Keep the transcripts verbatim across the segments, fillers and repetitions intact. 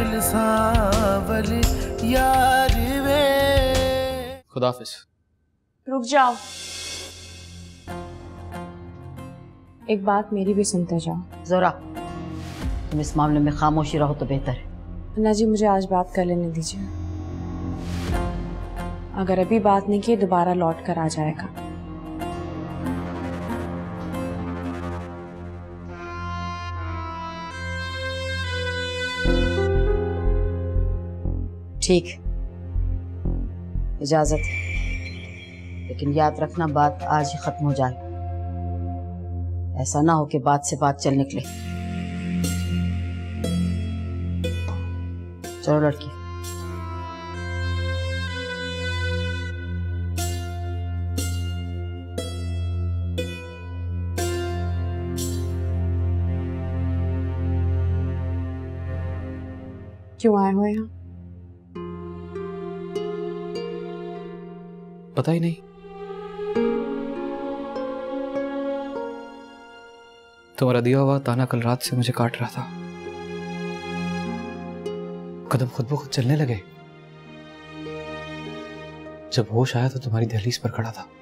दिल सांवल यार वे। खुदाफिज। रुक जाओ, एक बात मेरी भी सुनते जाओ। जोरा, तुम इस मामले में खामोशी रहो तो बेहतर है। अन्ना जी, मुझे आज बात कर लेने दीजिए। अगर अभी बात नहीं की दोबारा लौट कर आ जाएगा। ठीक, इजाजत है, लेकिन याद रखना बात आज ही खत्म हो जाए। ऐसा ना हो कि बात से बात चल निकले। चलो लड़की। क्यों आए हो यहाँ? पता ही नहीं। तुम्हारा दिया हुआ ताना कल रात से मुझे काट रहा था। कदम खुद ब खुद चलने लगे। जब होश आया तो तुम्हारी दहलीज पर खड़ा था।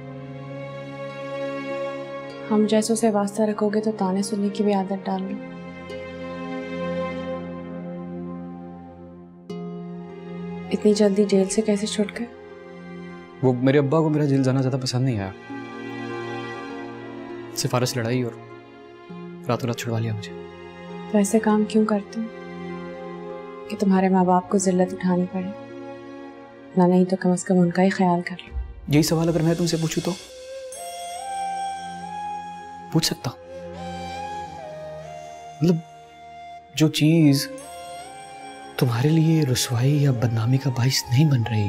हम जैसों से वास्ता रखोगे तो ताने सुनने की भी आदत डाल लो। इतनी जल्दी जेल से कैसे छूट गए? वो मेरे अब्बा को मेरा जेल जाना ज्यादा पसंद नहीं आया। सिफारिश लड़ाई और रातों रात छुड़वा लिया मुझे। तो ऐसे काम क्यों करते हो कि तुम्हारे माँ बाप को जिल्लत उठानी पड़े? ना नहीं तो कम से कम उनका ही ख्याल कर लो। यही सवाल अगर मैं तुमसे पूछूं तो पूछ सकता हूं। मतलब जो चीज तुम्हारे लिए रुसवाई या बदनामी का बाइस नहीं बन रही,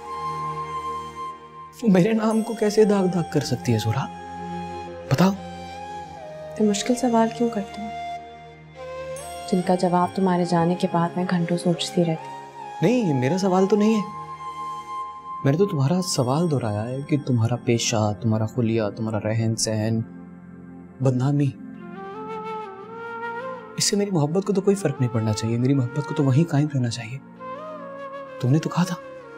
वो मेरे नाम को कैसे दाग दाग कर सकती है जोरा? बताओ। तो मुश्किल सवाल क्यों करते हो जिनका जवाब तुम्हारे जाने के बाद मैं घंटों सोचती रहती? नहीं, ये मेरा सवाल तो नहीं है। मैंने तो तुम्हारा सवाल दोहराया है कि तुम्हारा पेशा, तुम्हारा खुलिया, तुम्हारा रहन सहन, बदनामी, इससे मेरी मोहब्बत को तो कोई फर्क नहीं पड़ना चाहिए। मेरी मोहब्बत को तो वहीं कायम रहना चाहिए। तुमने तो कहा था।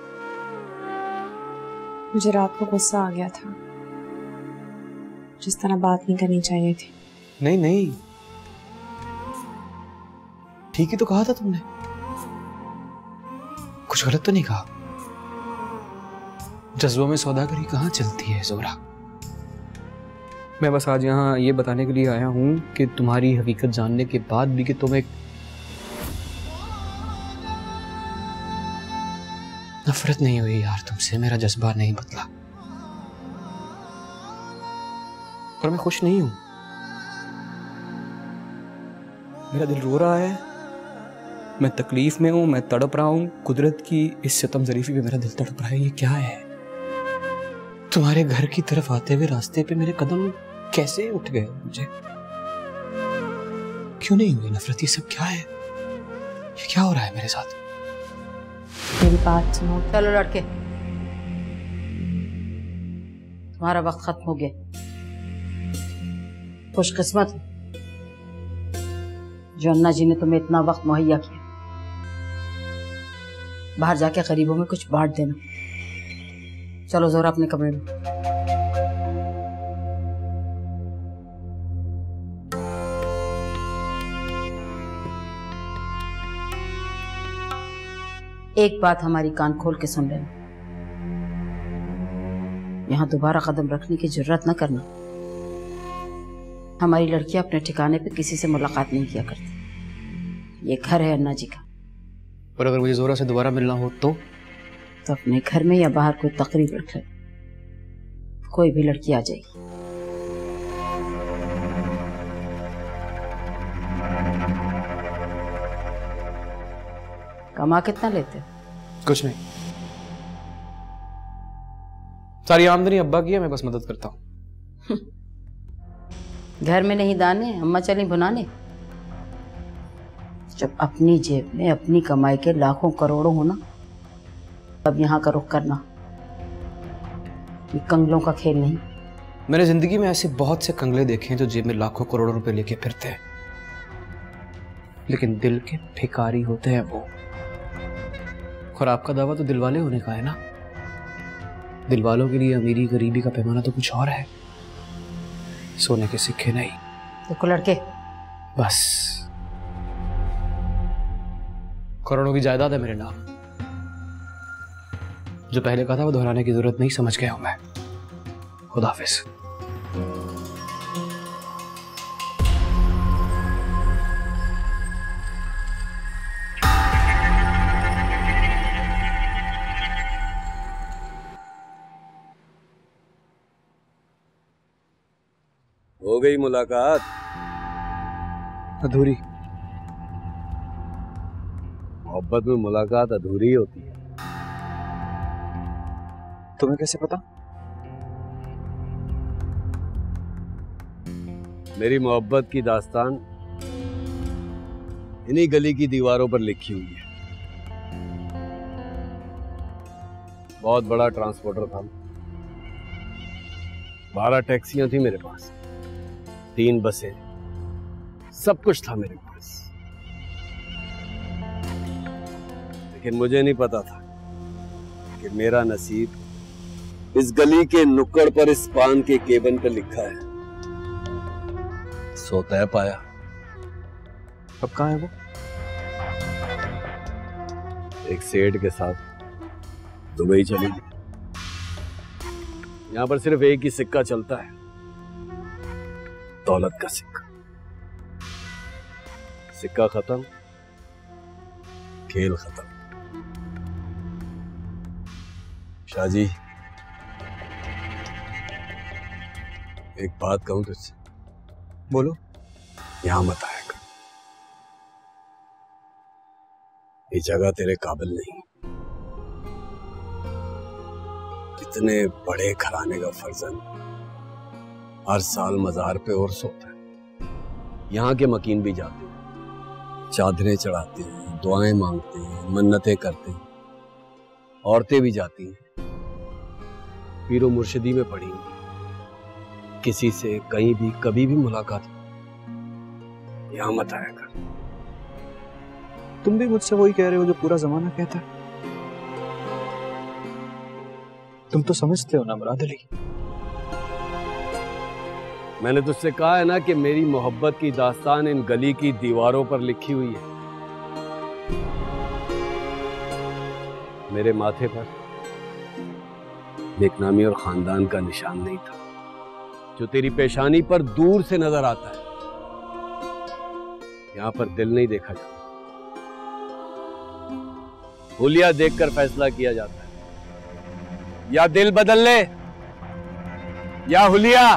मुझे रात को गुस्सा आ गया था। जिस तरह बात नहीं करनी चाहिए थी। नहीं नहीं, ठीक ही तो कहा था तुमने। कुछ गलत तो नहीं कहा। जज्बों में सौदागरी कहाँ चलती है जोरा। मैं बस आज यहाँ ये बताने के लिए आया हूँ कि तुम्हारी हकीकत जानने के बाद भी कि तुम एक नफरत नहीं हुई यार तुमसे। मेरा जज्बा नहीं बदला और मैं खुश नहीं हूं। मेरा दिल रो रहा है, मैं तकलीफ में हूं, मैं तड़प रहा हूं। कुदरत की इस सितम ज़रीफ़ी पे मेरा दिल तड़प रहा है। ये क्या है? तुम्हारे घर की तरफ आते हुए रास्ते पे मेरे कदम कैसे उठ गए मुझे? क्यों नहीं हुई नफरत? ये सब क्या है? ये क्या हो रहा है मेरे साथ? मेरी बात सुनो। चलो लड़के, तुम्हारा वक्त खत्म हो गया। खुशकिस्मत जो अन्ना जी ने तुम्हें इतना वक्त मुहैया किया। बाहर जाके गरीबों में कुछ बांट देना। चलो जोरा अपने कमरे में। एक बात हमारी कान खोल के सुन लेना, यहां दोबारा कदम रखने की जरूरत न करना। हमारी लड़कियां अपने ठिकाने पे किसी से मुलाकात नहीं किया करती। ये घर है अन्ना जी का। और अगर मुझे जोरा से दोबारा मिलना हो तो तो अपने घर में या बाहर कोई तकरीब रख ले, कोई भी लड़की आ जाएगी। कमा कितना लेते हो? कुछ नहीं, सारी आमदनी अब्बा की है, मैं बस मदद करता हूँ। घर में नहीं दाने, अम्मा चली भुनाने। जब अपनी जेब में अपनी कमाई के लाखों करोड़ों हो ना, तब यहाँ का रुख करना। ये कंगलों का खेल नहीं। मैंने जिंदगी में ऐसे बहुत से कंगले देखे हैं जो जेब में लाखों करोड़ों रुपए लेके फिरते हैं। लेकिन दिल के भिखारी होते हैं वो। और आपका दावा तो दिलवाले होने का है ना। दिलवालों के लिए अमीरी गरीबी का पैमाना तो कुछ और है, सोने के सिक्के नहीं। देखो लड़के, बस करोड़ों की जायदाद है मेरे नाम। जो पहले कहा था वो दोहराने की जरूरत नहीं, समझ गया हूं मैं। खुदा हाफिज। हो गई मुलाकात? अधूरी। मोहब्बत में मुलाकात अधूरी होती है। तुम्हें कैसे पता? मेरी मोहब्बत की दास्तान इन्हीं गली की दीवारों पर लिखी हुई है। बहुत बड़ा ट्रांसपोर्टर था, बारह टैक्सियां थी मेरे पास, तीन बसें, सब कुछ था मेरे पास। लेकिन मुझे नहीं पता था कि मेरा नसीब इस गली के नुक्कड़ पर इस पान के केबन पर लिखा है। सो तय पाया। अब कहाँ है वो? एक सेठ के साथ दुबई चली गई। यहां पर सिर्फ एक ही सिक्का चलता है, दौलत का सिक्का। सिक्का खत्म, खेल खत्म। शाहजी, एक बात कहूं तुझसे? बोलो। यहां मत आया कर, ये जगह तेरे काबिल नहीं। इतने बड़े घराने का फर्जंद हर साल मजार पे उर्स होता है। यहाँ के मकीन भी जाते हैं, चादरें चढ़ाते हैं, दुआएं मांगते हैं, मन्नतें करते हैं। औरतें भी जाती हैं, पीरो मुर्शिदी में पड़ी हैं। किसी से कहीं भी कभी भी मुलाकात, यहाँ मत आया कर। तुम भी मुझसे वही कह रहे हो जो पूरा जमाना कहता है। तुम तो समझते हो ना मुराद अली। मैंने तुझसे कहा है ना कि मेरी मोहब्बत की दास्तान इन गली की दीवारों पर लिखी हुई है। मेरे माथे पर नेकनामी और खानदान का निशान नहीं था, जो तेरी पेशानी पर दूर से नजर आता है। यहां पर दिल नहीं देखा जाता, हुलिया देखकर फैसला किया जाता है। या दिल बदल ले या हुलिया।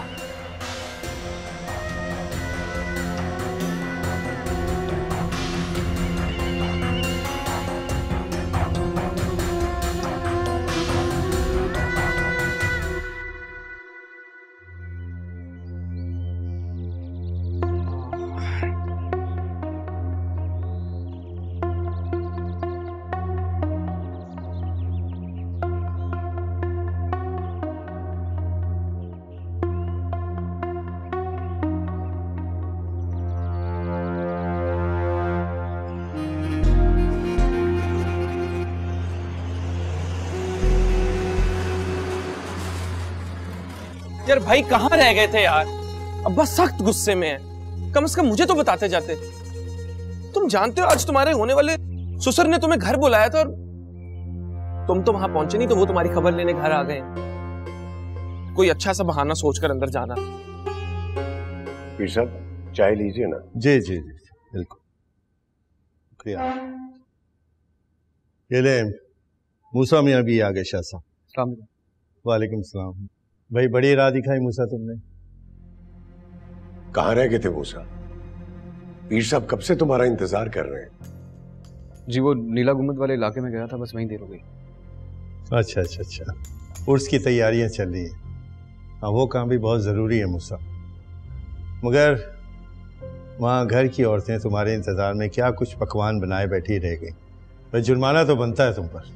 यार भाई कहाँ रह गए थे यार? अब्बा सख्त गुस्से में है, कम से कम मुझे तो बताते जाते। तुम जानते हो आज तुम्हारे होने वाले ससुर ने तुम्हें घर बुलाया था और तुम तो वहां पहुंचे नहीं, तो वो तुम्हारी खबर लेने घर आ गए। कोई अच्छा सा बहाना सोचकर अंदर जाना। पीर साहब चाय लीजिए ना। जी जी जी बिल्कुल, शुक्रिया। ये ले मूसा मियाँ भी आ गए। शाह साहब। वालेकुम सलाम। भाई बड़ी राह दिखाई मूसा तुमने। कहाँ रह गए थे मूसा? पीर साहब कब से तुम्हारा इंतजार कर रहे हैं। जी वो नीला गुम्बद वाले इलाके में गया था, बस वहीं देर हो गई। अच्छा अच्छा अच्छा, उर्स की तैयारियां चल रही हैं। हाँ वो काम भी बहुत ज़रूरी है मूसा, मगर वहाँ घर की औरतें तुम्हारे इंतज़ार में क्या कुछ पकवान बनाए बैठी रह गई। भाई जुर्माना तो बनता है तुम पर।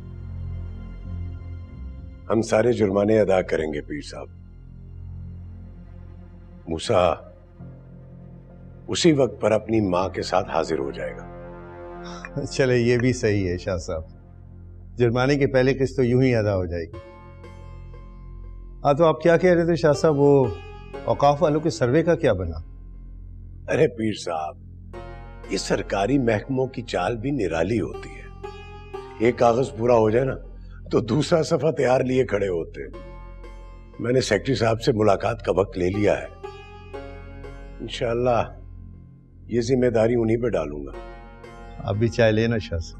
हम सारे जुर्माने अदा करेंगे पीर साहब। मूसा उसी वक्त पर अपनी माँ के साथ हाजिर हो जाएगा। चले, ये भी सही है शाह साहब, जुर्माने की पहले किस्त तो यूं ही अदा हो जाएगी। हाँ, तो आप क्या कह रहे थे शाह साहब, वो औकाफ वालों के सर्वे का क्या बना? अरे पीर साहब, ये सरकारी महकमों की चाल भी निराली होती है। एक कागज पूरा हो जाए ना तो दूसरा सफा तैयार लिए खड़े होते हैं। मैंने सेक्रेटरी साहब से मुलाकात का वक्त ले लिया है, इंशाअल्लाह ये जिम्मेदारी उन्हीं पे डालूंगा। आप भी चाय लेना शाह साहब।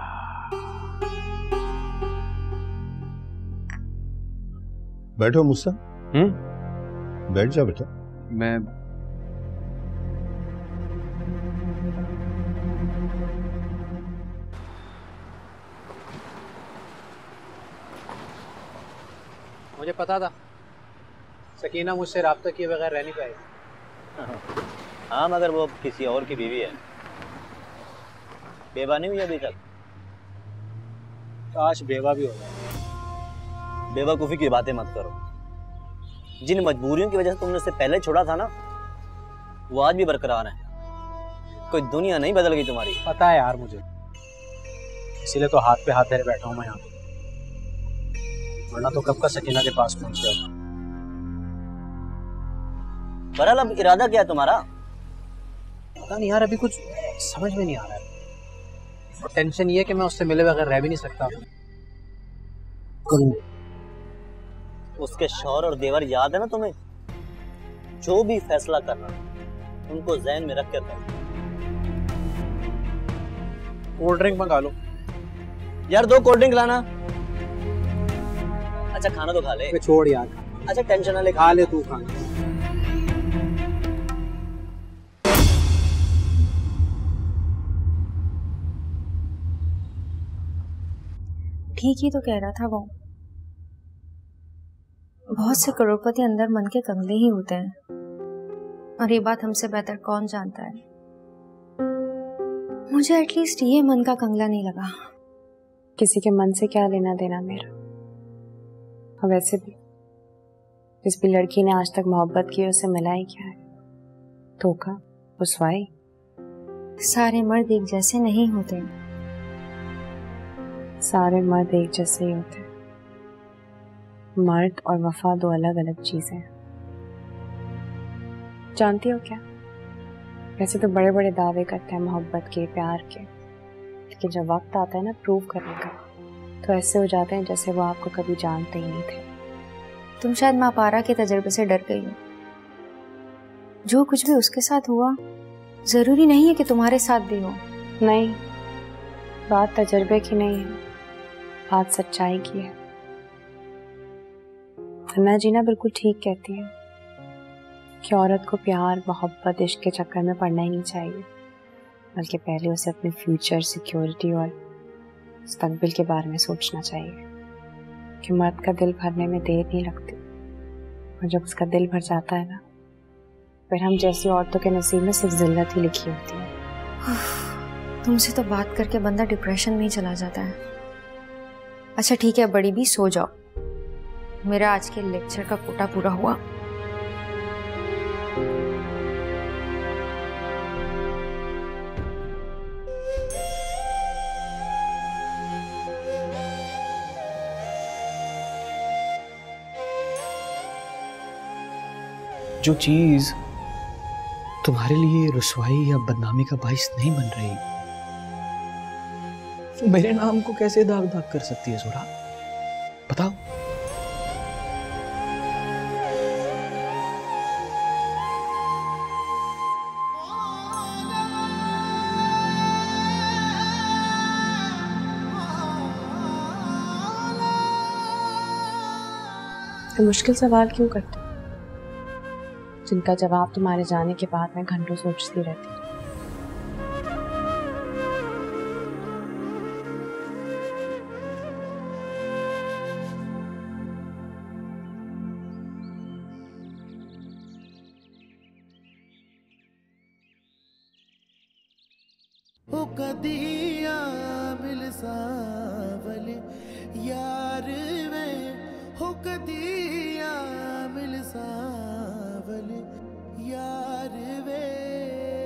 बैठो मुस्सा। हम्म बैठ जा बेटा। मैं मुझे पता था सकीना मुझसे राब्ता किए बगैर रह नहीं पाएगी। हाँ, मगर वो किसी और की बीवी है, बेवा नहीं हुई अभी तक। काश बेवा भी हो जाए। बेवकूफ़ी की बातें मत करो। जिन मजबूरियों की वजह से तुमने उससे पहले छोड़ा था ना, वो आज भी बरकरार है। कोई दुनिया नहीं बदल गई तुम्हारी। पता है यार मुझे, इसीलिए तो हाथ पे हाथ धरे बैठा हूँ मैं यहाँ, वरना तो कब का सकीना के पास पहुंच गया। बहरहाल अब इरादा क्या है तुम्हारा? पता नहीं यार, अभी कुछ समझ में नहीं आ रहा है। और टेंशन ये है कि मैं उससे मिले बगैर रह भी नहीं सकता। उसके शौहर और देवर याद है ना तुम्हें? जो भी फैसला करना उनको ज़हन में रख कर करना। कोल्ड ड्रिंक मंगा लो यार, दो कोल्ड ड्रिंक लाना। अच्छा खाना तो खा ले। छोड़ यार। अच्छा टेंशन ना ले, खा ले तू खाना। ठीक ही तो कह रहा था वो, बहुत से करोड़पति अंदर मन के कंगले ही होते हैं, और ये बात हमसे बेहतर कौन जानता है। मुझे एटलीस्ट ये मन का कंगला नहीं लगा। किसी के मन से क्या लेना देना मेरा। और वैसे भी जिस भी लड़की ने आज तक मोहब्बत की उसे मिला ही क्या है? धोखा, रुसवाई। सारे मर्द एक जैसे नहीं होते। सारे मर्द एक जैसे ही होते हैं। मर्द और वफा दो अलग अलग चीजें हैं। जानती हो क्या, वैसे तो बड़े बड़े दावे करते हैं मोहब्बत के, प्यार के, लेकिन जब वक्त आता है ना प्रूव करने का, तो ऐसे हो जाते हैं जैसे वो आपको कभी जानते ही नहीं थे। तुम शायद माँ पारा के तजर्बे से डर गई हो। जो कुछ भी उसके साथ हुआ जरूरी नहीं है कि तुम्हारे साथ भी हो। नहीं, बात तजर्बे की नहीं है, बात सच्चाई की है। अन्ना जी ना बिल्कुल ठीक कहती है कि औरत को प्यार, मोहब्बत, इश्क के चक्कर में पड़ना ही नहीं चाहिए, बल्कि पहले उसे अपने फ्यूचर, सिक्योरिटी और मुस्तकबिल के बारे में सोचना चाहिए। कि मर्द का दिल भरने में देर नहीं लगती, और जब उसका दिल भर जाता है ना, फिर हम जैसी औरतों के नसीब में सिर्फ जिल्लत ही लिखी होती है। तुमसे तो बात करके बंदा डिप्रेशन में ही चला जाता है। अच्छा ठीक है बड़ी भी, सो जाओ, मेरा आज के लेक्चर का कोटा पूरा हुआ। जो चीज तुम्हारे लिए रुसवाई या बदनामी का बाइस नहीं बन रही, वो मेरे नाम को कैसे दाग दाग कर सकती है जोरा? बताओ। तो मुश्किल सवाल क्यों करते हो, जिनका जवाब तुम्हारे जाने के बाद मैं घंटों सोचती रहती। हो कदिया मिल सावले यार वे, हो कदिया मिल सावले यार वे।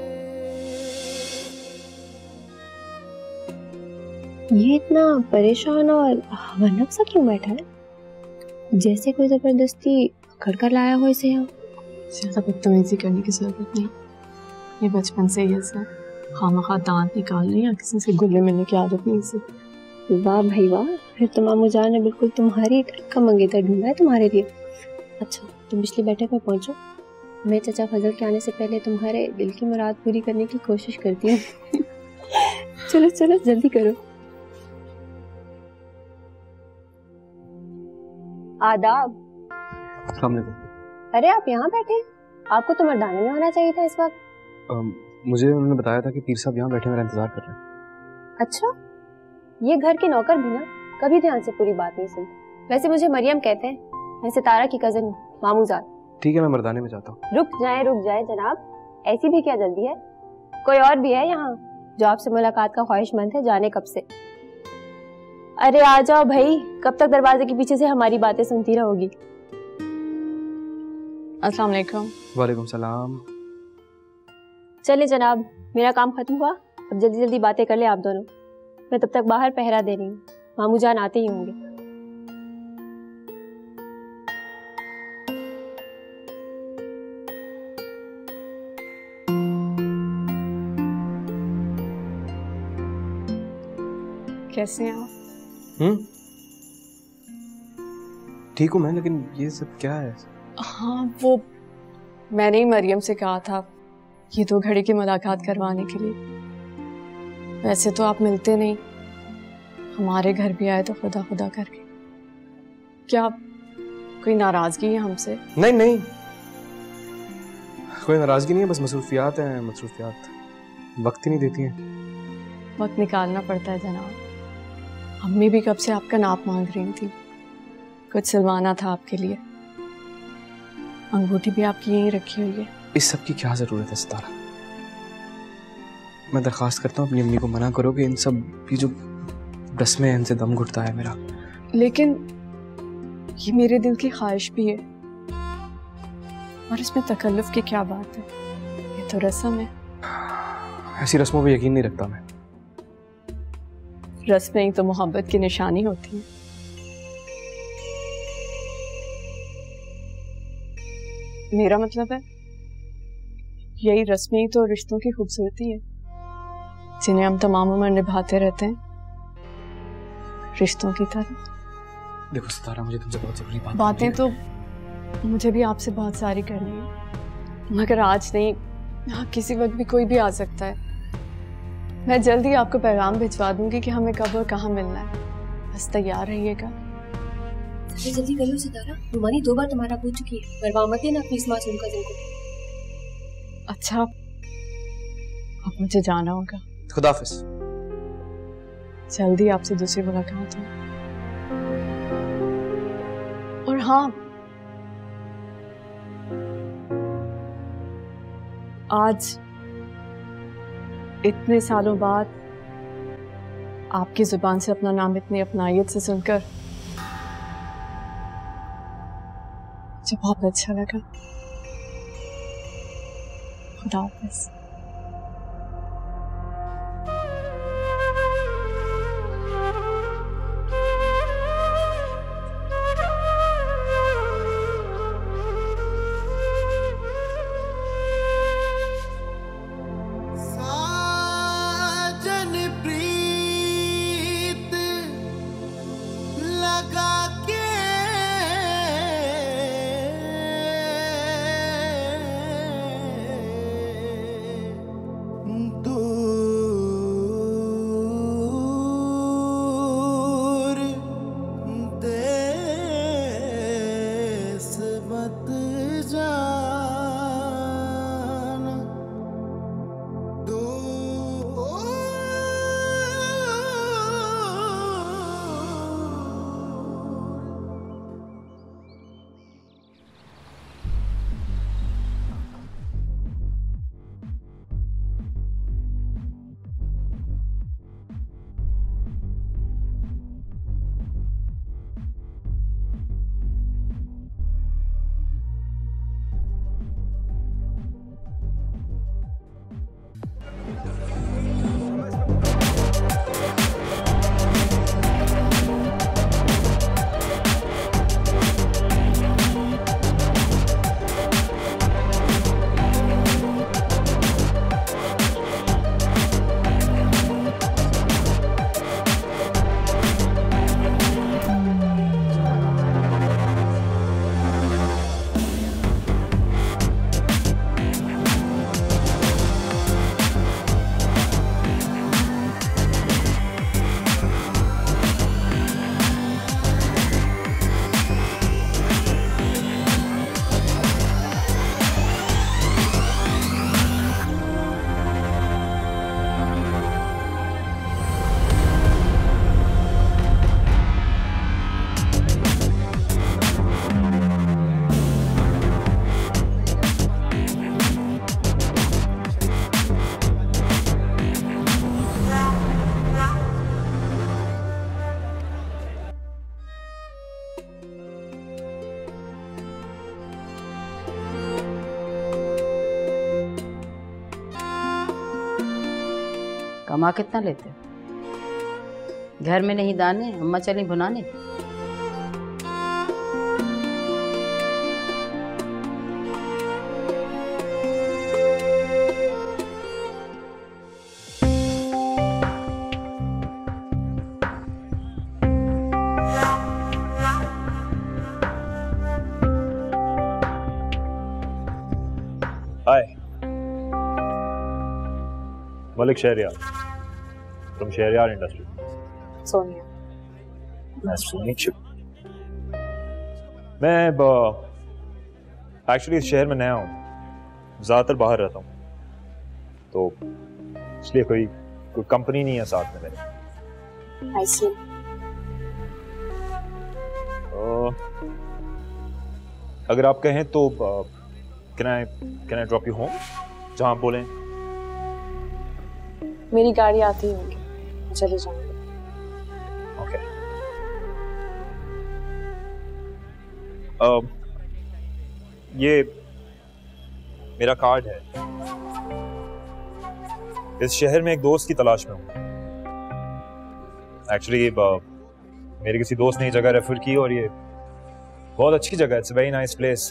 ये इतना परेशान और हवनक सा क्यों बैठा है, जैसे कोई जबरदस्ती पकड़ कर लाया हो इसे यहाँ। ज्यादा बदतमीजी करने की जरूरत नहीं, ये बचपन से ही ऐसा खामखा दांत निकालने या किसी से गुल्ले मिलने की आदत नहीं इसे। वाह भाई वाह, फिर तो मामू जान ने बिल्कुल तुम्हारी तरह का मंगेतर ढूंढा है तुम्हारे लिए। अच्छा तुम पिछली बैठक में पहुंचो, मैं चाचा फजल के आने से पहले तुम्हारे दिल की मुराद पूरी करने की कोशिश करती हूँ। चलो चलो जल्दी करो। आदाब। अस्सलाम वालेकुम। अरे आप यहाँ बैठे, आपको तो मर्दाने में होना चाहिए था इस वक्त। मुझे उन्होंने बताया था कि पीर साहब यहाँ बैठे मेरा इंतजार कर रहे हैं। अच्छा, ये घर के नौकर भी ना कभी ध्यान से पूरी बात नहीं सुनते। वैसे मुझे मरियम कहते हैं, मैं सितारा की कजन मामूजान। ठीक है, मैं मर्दाने में जाता हूँ। रुक जाए रुक जाए जनाब, ऐसी भी क्या जल्दी है? कोई और भी है यहाँ जो आपसे मुलाकात का ख्वाहिशमंद है, जाने कब से। अरे आ जाओ भाई, कब तक दरवाजे के पीछे से हमारी बातें सुनती रहोगी। अस्सलाम वालेकुम। वालेकुम सलाम। चले जनाब, मेरा काम खत्म हुआ, अब जल्दी जल्दी बातें कर ले आप दोनों। मैं तब तक बाहर पहरा दे रही हूँ, मामू जान आते ही होंगे। कैसे हैं आप? हम्म, ठीक हूँ मैं, लेकिन ये सब क्या है? हाँ वो मैंने ही मरियम से कहा था ये दो घड़ी की मुलाकात करवाने के लिए। वैसे तो आप मिलते नहीं, हमारे घर भी आए तो खुदा खुदा करके। क्या कोई नाराजगी है हमसे? नहीं नहीं, कोई नाराजगी नहीं है, बस मसरूफियात हैं। मसरूफियात वक्त ही नहीं देती हैं। वक्त निकालना पड़ता है जनाब। अम्मी भी कब से आपका नाप मांग रही थी, कुछ सिलवाना था आपके लिए। अंगूठी भी आपकी यहीं रखी हुई है। इस सब की क्या जरूरत है सितारा? मैं दरख्वास्त करता हूँ अपनी अम्मी को मना करो कि इन सब की जो रस्में हैं इनसे दम घुटता है मेरा। लेकिन ये मेरे दिल की ख्वाहिश भी है, और इसमें तकल्लुफ की क्या बात है, ये तो रस्म है। ऐसी रस्मों पे यकीन नहीं रखता मैं। रस्में ही तो मोहब्बत की निशानी होती है। मेरा मतलब है यही रस्में ही तो रिश्तों की खूबसूरती है, जिन्हें हम तमाम उम्र निभाते रहते हैं, रिश्तों की तरह। देखो सितारा, मुझे तुमसे बहुत जरूरी बात बातें तो मुझे भी आपसे बहुत सारी करनी है, मगर आज नहीं, हाँ किसी वक्त भी कोई भी आ सकता है। मैं जल्दी आपको पैगाम भिजवा दूंगी कि हमें कब और कहाँ मिलना है, बस तैयार रहिएगा। जल्दी जल्दी करो सितारा, रुमानी दो बार तुम्हारा पूछ चुकी है, बर्बाद मत देना अपनी इस मासूम कज़न को। अच्छा अब मुझे जाना होगा, खुदाफिज। जल्दी आपसे दूसरी मुलाकात हो। और हाँ, आज इतने सालों बाद आपकी जुबान से अपना नाम इतनी अपनायत से सुनकर मुझे बहुत अच्छा लगा। खुदा हाफिज़। कमा कितना लेते हो? घर में नहीं दाने, अम्मा चली भुनाने। Hi, Malik Shahryar from Shahryar Industry. Sonia. Nice to meet you. मैं एक्चुअली इस शहर में नया हूँ, ज़्यादातर बाहर रहता हूँ, तो इसलिए कोई कोई कंपनी नहीं है साथ में मेरे। I see. uh, अगर आप कहें तो can I can I drop you home, जहाँ आप बोलें। मेरी गाड़ी आती होगी, चले जाऊंगी। ओके। uh, ये मेरा कार्ड है। इस शहर में एक दोस्त की तलाश में हूँ। एक्चुअली uh, मेरे किसी दोस्त ने ये जगह रेफर की और ये बहुत अच्छी जगह है। It's very nice place.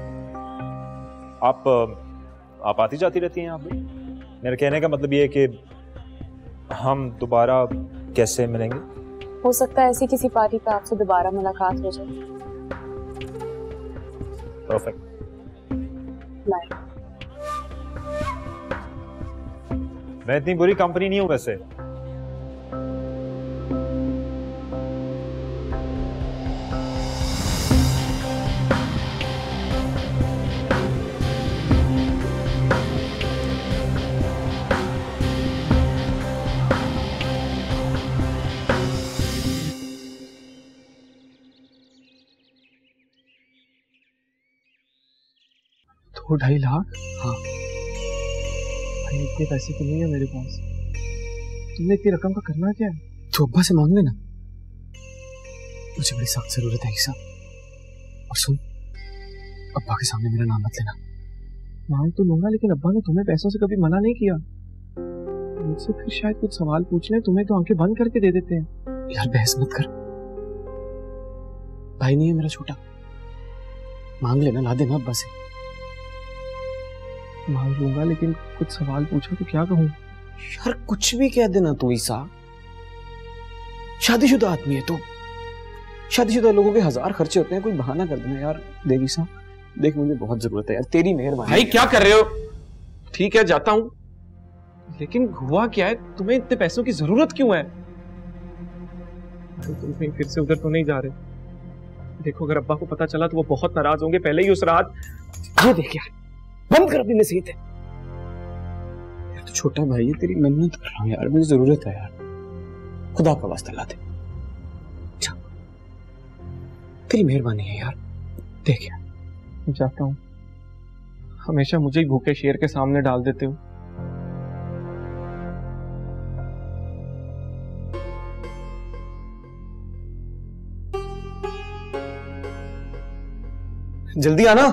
आप आप आती जाती रहती हैं यहाँ पे? मेरे कहने का मतलब ये है कि हम दोबारा कैसे मिलेंगे? हो सकता है ऐसी किसी पार्टी पे आपसे दोबारा मुलाकात हो जाए। परफेक्ट। बाय। मैं इतनी बुरी कंपनी नहीं हूँ वैसे। दो ढाई लाख? हाँ भाई, इतने पैसे तो नहीं है मेरे पास। तुमने इतनी रकम का करना क्या है? तो अब्बा से मांग लेना, मुझे बड़ी सख्त जरूरत है हिसाब। और सुन, अब्बा के सामने मेरा नाम मत लेना। मांग तो लूंगा, लेकिन अब्बा ने तुम्हें पैसों से कभी मना नहीं किया। मुझसे फिर शायद कुछ सवाल पूछने, तुम्हें तो आंखें बंद करके दे देते हैं। यार बहस मत कर, भाई नहीं है मेरा छोटा। मांग लेना, ला देना अब्बा से। मांग लूंगा, लेकिन कुछ सवाल पूछो तो क्या कहूँ? यार कुछ भी कह देना तू। ईसा शादीशुदा आदमी है तो। शादीशुदा लोगों के हजार खर्चे होते हैं, कोई बहाना कर देना। यार देख ईसा, देख मुझे बहुत जरूरत है यार, तेरी मेहरबानी। भाई क्या कर रहे हो? ठीक है जाता हूँ, लेकिन हुआ क्या है? तुम्हें इतने पैसों की जरूरत क्यों है? तो तुम कहीं फिर से उधर तो नहीं जा रहे? देखो अगर अब्बा को पता चला तो वो बहुत नाराज होंगे। पहले ही उस रात ये देख यार, बंद कर अपनी नसीहत है यार। तो छोटा भाई है, तेरी मन्नत कर रहा हूँ यार, मुझे जरूरत है यार, खुदा का वास्ता ला दे। अच्छा तेरी मेहरबानी है यार। देख यार मैं चाहता हूँ, हमेशा मुझे ही भूखे शेर के सामने डाल देते हो। जल्दी आना।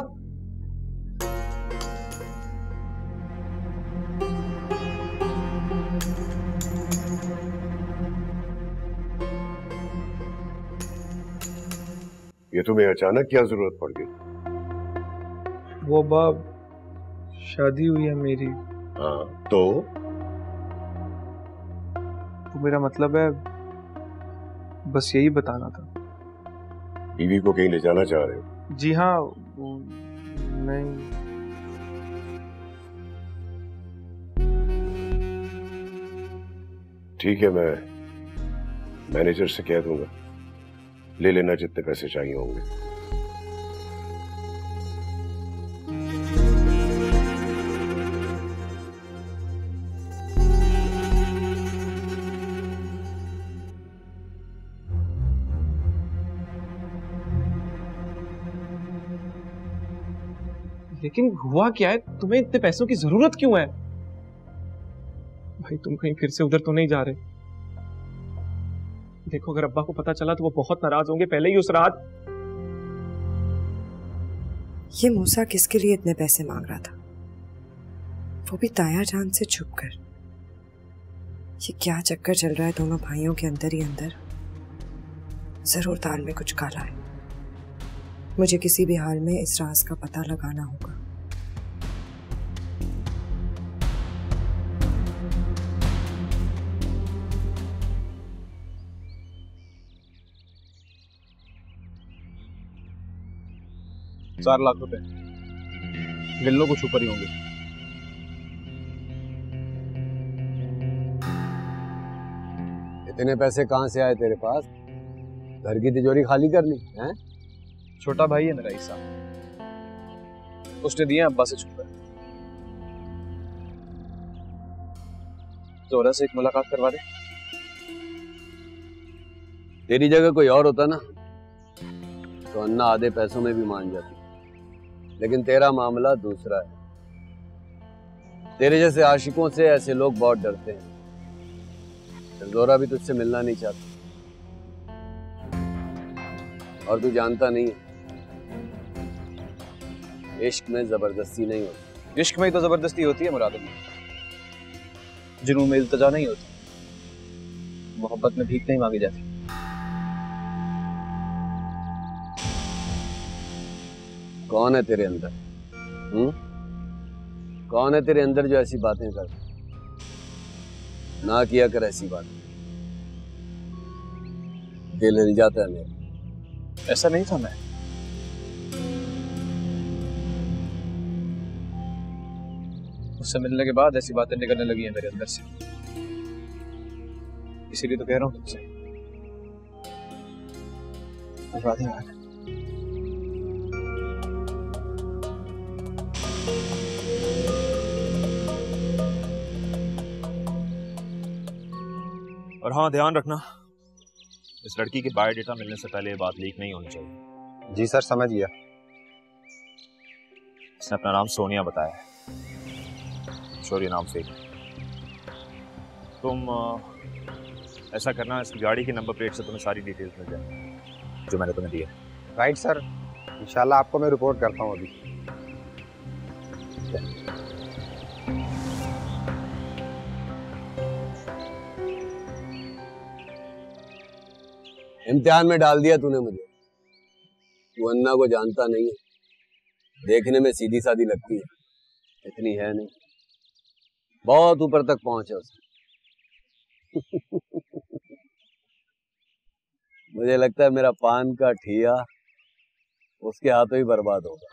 ये तुम्हें अचानक क्या जरूरत पड़ गई? वो बाप, शादी हुई है मेरी। हाँ तो तो मेरा मतलब है, बस यही बताना था। बीवी को कहीं ले जाना चाह रहे हो? जी हाँ, नहीं। ठीक है, मैं मैनेजर से कह दूंगा, ले लेना जितने पैसे चाहिए होंगे। लेकिन हुआ क्या है? तुम्हें इतने पैसों की जरूरत क्यों है? भाई तुम कहीं फिर से उधर तो नहीं जा रहे? देखो अगर अब्बा को पता चला तो वो बहुत नाराज होंगे। पहले ही उस रात ये मूसा किसके लिए इतने पैसे मांग रहा था, वो भी ताया जान से छुप कर? ये क्या चक्कर चल रहा है दोनों भाइयों के अंदर ही अंदर। जरूर दाल में कुछ काला है। मुझे किसी भी हाल में इस राज का पता लगाना होगा। चार लाख रुपए गिन लो, कुछ ऊपर ही होंगे। इतने पैसे कहाँ से आए तेरे पास? घर की तिजोरी खाली कर ली हैं? छोटा भाई है मेरा ईसा, उसने दिए अब्बा से छुपकर। जोरा से एक मुलाकात करवा दे। तेरी जगह कोई और होता ना तो अन्ना आधे पैसों में भी मान जाती, लेकिन तेरा मामला दूसरा है। तेरे जैसे आशिकों से ऐसे लोग बहुत डरते हैं। जोरा भी तुझसे मिलना नहीं चाहती, और तू जानता नहीं है इश्क में जबरदस्ती नहीं होती। इश्क में ही तो जबरदस्ती होती है मुराद अली, जुनून में इल्तिजा नहीं होती, मोहब्बत में भीख नहीं मांगी जाती। कौन है तेरे अंदर? हम्म कौन है तेरे अंदर जो ऐसी बातें करता? ना किया कर ऐसी बातें, दिल हिल जाता है मेरा। ऐसा नहीं था मैं। उससे मिलने के बाद ऐसी बातें निकलने लगी हैं मेरे अंदर से, इसीलिए तो कह रहा हूं तुमसे। बात नहीं। और हाँ, ध्यान रखना इस लड़की के बायोडेटा मिलने से पहले ये बात लीक नहीं होनी चाहिए। जी सर, समझ गया। इसने अपना नाम सोनिया बताया है, शोरी नाम फेक। तुम आ, ऐसा करना, इसकी गाड़ी की नंबर प्लेट से तुम्हें सारी डिटेल्स मिल जाए जो मैंने तुम्हें दिया। राइट सर, इंशाल्लाह आपको मैं रिपोर्ट करता हूँ अभी। इम्तिहान में डाल दिया तूने मुझे। तू अन्ना को जानता नहीं है, देखने में सीधी सादी लगती है, इतनी है नहीं, बहुत ऊपर तक पहुंचे उसने। मुझे लगता है मेरा पान का ठिया उसके हाथों ही बर्बाद होगा।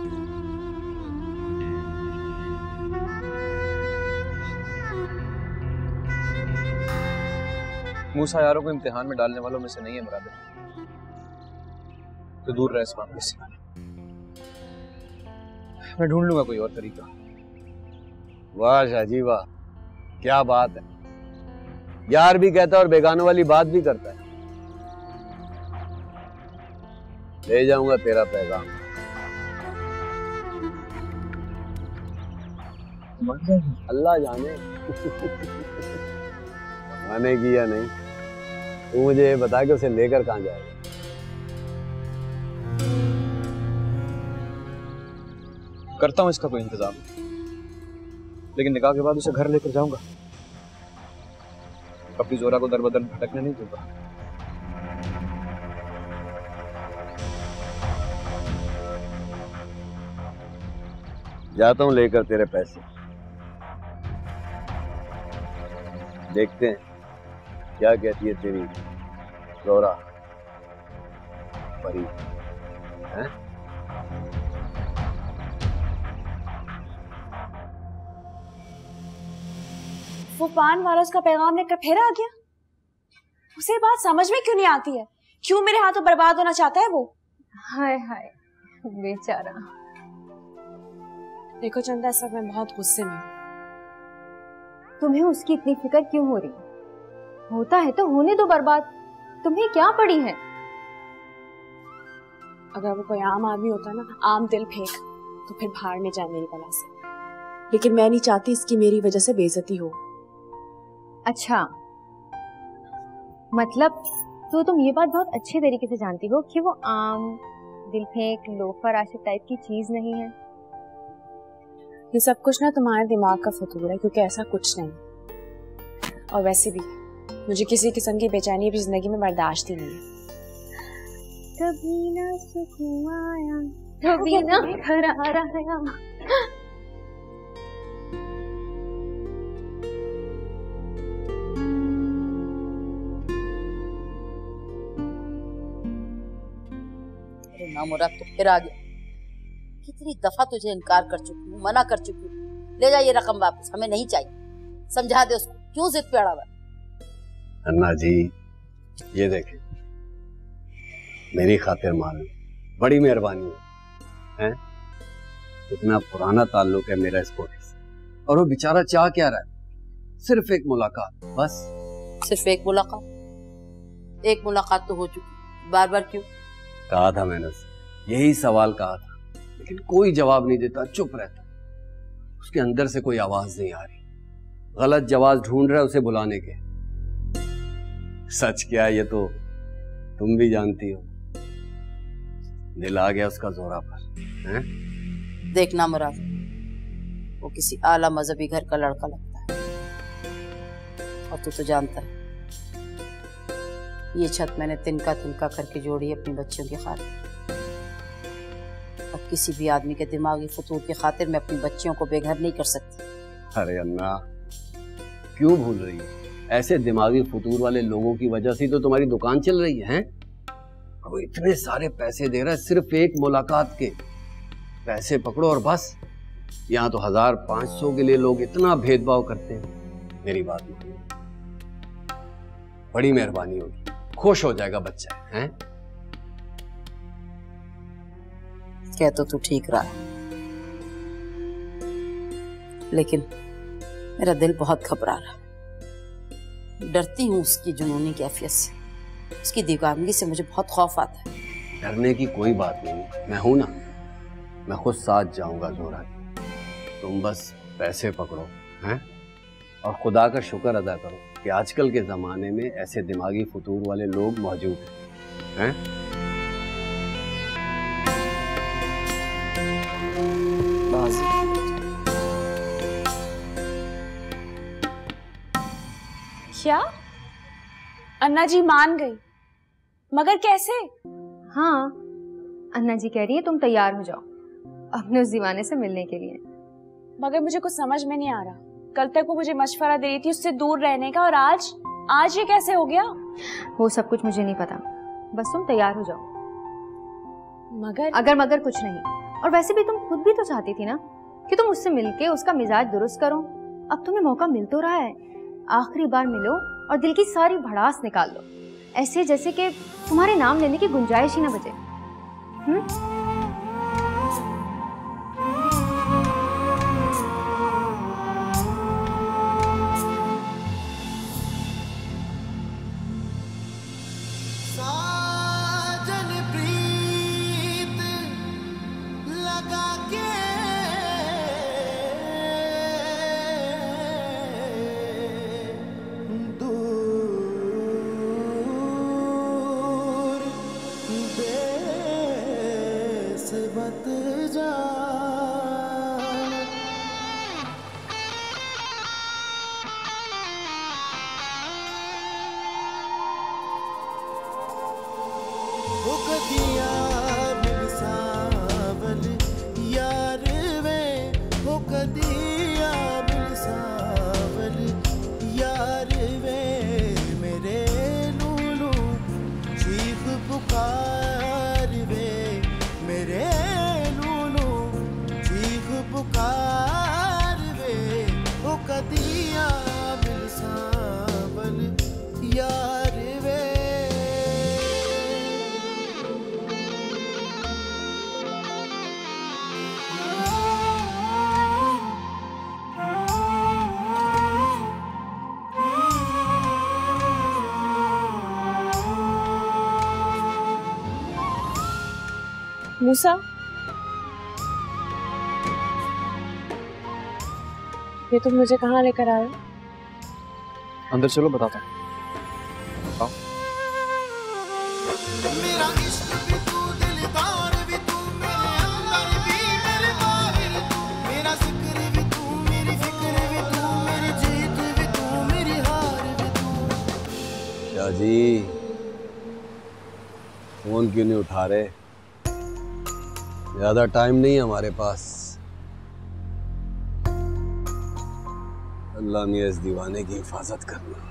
मूसा यारों को इम्तिहान में डालने वालों में से नहीं है मुराद, तो दूर रहे इस मामले से। मैं ढूंढ लूंगा कोई और तरीका। वाह शाहजी वाह, क्या बात है। यार भी कहता है और बेगानों वाली बात भी करता है। ले जाऊंगा तेरा पैगाम। अल्लाह जाने आने की या नहीं। तू मुझे ये बता के उसे लेकर कहां जाएगा? करता हूं इसका कोई इंतजाम, लेकिन निकाह के बाद उसे घर लेकर जाऊंगा। अपनी जोरा को दर बदर भटकने नहीं दूंगा। जाता हूं लेकर तेरे पैसे। देखते हैं क्या कहती है तेरी जोरा परी हैं? वो पान वाला उसका पैगाम लेकर फिर आ गया। उसे बात समझ में क्यों नहीं आती है? क्यों मेरे हाथों बर्बाद होना चाहता है वो? हाय हाय बेचारा। देखो चंदा, इस वक्त मैं बहुत गुस्से में हूँ। तुम्हें उसकी इतनी फिक्र क्यों हो रही? होता है तो होने दो बर्बाद, तुम्हें क्या पड़ी है? अगर वो कोई आम आदमी होता ना, आम दिल फेंक, तो फिर भाड़ में जाए मेरी बला से। लेकिन मैं नहीं चाहती इसकी मेरी वजह से बेइज्जती हो। अच्छा, मतलब तो तुम ये बात बहुत अच्छे तरीके से जानती हो कि वो आम दिल फेंक लोफर आशिक टाइप की चीज नहीं है। ये सब कुछ ना तुम्हारे दिमाग का फतूर है, क्योंकि ऐसा कुछ नहीं। और वैसे भी मुझे किसी किस्म की बेचैनी अपनी जिंदगी में बर्दाश्त ही नहीं है। कभी ना सुकून आया, कभी ना करार आया। ना मुराद तो फिर आ गया। कितनी दफा तुझे इनकार कर चुकी हूँ, मना कर चुकी हूँ, ले जा ये रकम वापस, हमें नहीं चाहिए। समझा दे उसको, क्यों जिद पे अड़ा हुआ? अन्ना जी ये देखें, मेरी खातिर मान, बड़ी मेहरबानी है, हैं? इतना पुराना ताल्लुक है मेरा इस कोठी से, और वो बेचारा चाह क्या रहा है? सिर्फ एक मुलाकात, बस। सिर्फ एक मुलाकात? एक मुलाकात तो हो चुकी, बार बार क्यों? कहा था मैंने उसे, यही सवाल कहा था, लेकिन कोई जवाब नहीं देता, चुप रहता। उसके अंदर से कोई आवाज नहीं आ रही, गलत जवाब ढूंढ रहा है उसे बुलाने के। सच क्या है ये तो तुम भी जानती हो। दिल आ गया उसका जोरा पर, हैं? देखना मुराद, वो किसी आला मजहबी घर का लड़का लगता है, और तू तो जानता है ये छत मैंने तिनका तिनका करके जोड़ी अपनी बच्चियों की खातिर। अब किसी भी आदमी के दिमागी फतूर की खातिर मैं अपनी बच्चियों को बेघर नहीं कर सकती। अरे अन्ना, क्यों भूल रही है? ऐसे दिमागी फतूर वाले लोगों की वजह से तो तुम्हारी दुकान चल रही है, हैं? वो इतने सारे पैसे दे रहा है सिर्फ एक मुलाकात के। पैसे पकड़ो और बस। यहाँ तो हजार पांच सौ के लिए लोग इतना भेदभाव करते हैं। मेरी बात मानिए, बड़ी मेहरबानी होगी, खुश हो जाएगा बच्चा, हैं? कह तो तू ठीक रहा है, लेकिन मेरा दिल बहुत घबरा रहा है। डरती हूँ उसकी जुनूनी कैफियत से, उसकी दीवानगी से मुझे बहुत खौफ आता है। डरने की कोई बात नहीं, मैं हूं ना, मैं खुद साथ जाऊंगा जोरा के। तुम बस पैसे पकड़ो, हैं? और खुदा का शुक्र अदा करो कि आजकल के जमाने में ऐसे दिमागी फतूर वाले लोग मौजूद हैं, हैं? क्या? अन्ना जी मान गई, मगर कैसे? हाँ, अन्ना जी कह रही है तुम तैयार हो जाओ अपने उस दीवाने से मिलने के लिए। मगर मुझे कुछ समझ में नहीं आ रहा, कल तक वो मुझे मशवरा दे रही थी उससे दूर रहने का, और आज आज ये कैसे हो गया? वो सब कुछ मुझे नहीं पता, बस तुम तैयार हो जाओ। मगर अगर मगर कुछ नहीं। और वैसे भी तुम खुद भी तो चाहती थी ना कि तुम उससे मिलके उसका मिजाज दुरुस्त करो। अब तुम्हें मौका मिल तो रहा है, आखिरी बार मिलो और दिल की सारी भड़ास निकाल लो, ऐसे जैसे कि तुम्हारे नाम लेने की गुंजाइश ही ना बचे। हम्म? मूसा, ये तुम मुझे कहाँ लेकर आए हो? अंदर चलो, बताता हूँ। मेरा जिक्र भी तू, मेरी फिक्र भी तू, मेरी जीत भी तू, मेरी हार काजी फोन क्यों नहीं उठा रहे? ज्यादा टाइम नहीं है हमारे पास। अल्लाह ने इस दीवाने की हिफाजत करना।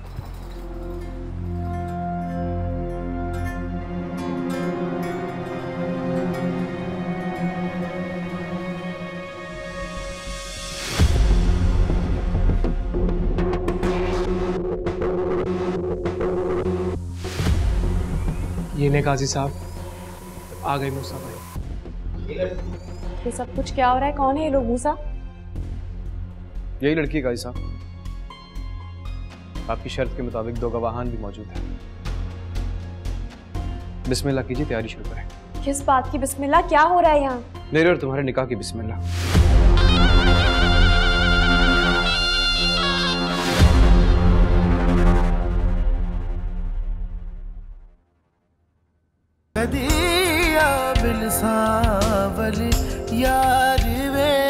ये ले काजी साहब, आ गए मूसा भाई। ये सब कुछ क्या हो रहा है? कौन है ये लोग? मूसा? यही लड़की है काजी साहब। आपकी शर्त के मुताबिक दो गवाहान भी मौजूद हैं। बिस्मिल्लाह कीजिए, तैयारी शुरू करें। किस बात की बिस्मिल्लाह? क्या हो रहा है यहाँ? मेरे और तुम्हारे निकाह की बिस्मिल्लाह। कदिया बिल सावल यार वे